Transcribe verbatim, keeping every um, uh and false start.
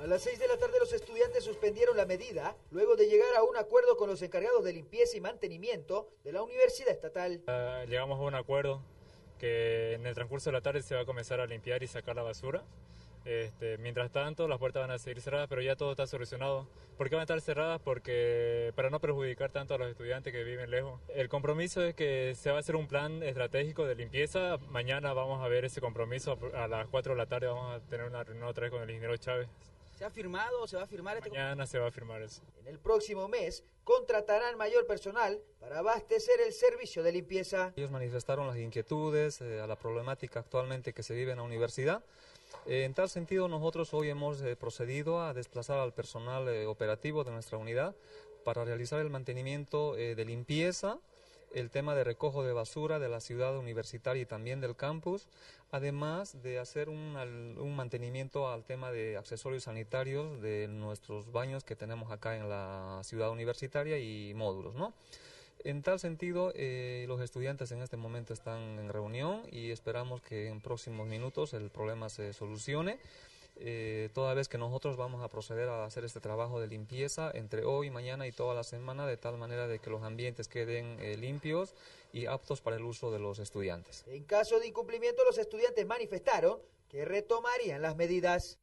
A las seis de la tarde los estudiantes suspendieron la medida luego de llegar a un acuerdo con los encargados de limpieza y mantenimiento de la Universidad Estatal. Uh, llegamos a un acuerdo que en el transcurso de la tarde se va a comenzar a limpiar y sacar la basura. Este, mientras tanto, las puertas van a seguir cerradas, pero ya todo está solucionado. ¿Por qué van a estar cerradas? Porque para no perjudicar tanto a los estudiantes que viven lejos. El compromiso es que se va a hacer un plan estratégico de limpieza. Mañana vamos a ver ese compromiso. A las cuatro de la tarde vamos a tener una reunión otra vez con el ingeniero Chávez. ¿Se ha firmado o se va a firmar este Mañana compromiso? se va a firmar eso. En el próximo mes contratarán mayor personal para abastecer el servicio de limpieza. Ellos manifestaron las inquietudes eh, a la problemática actualmente que se vive en la universidad. Eh, en tal sentido, nosotros hoy hemos eh, procedido a desplazar al personal eh, operativo de nuestra unidad para realizar el mantenimiento eh, de limpieza, el tema de recojo de basura de la ciudad universitaria y también del campus, además de hacer un, un mantenimiento al tema de accesorios sanitarios de nuestros baños que tenemos acá en la ciudad universitaria y módulos, ¿no? En tal sentido, eh, los estudiantes en este momento están en reunión y esperamos que en próximos minutos el problema se solucione, eh, toda vez que nosotros vamos a proceder a hacer este trabajo de limpieza entre hoy, mañana y toda la semana, de tal manera de que los ambientes queden eh, limpios y aptos para el uso de los estudiantes. En caso de incumplimiento, los estudiantes manifestaron que retomarían las medidas.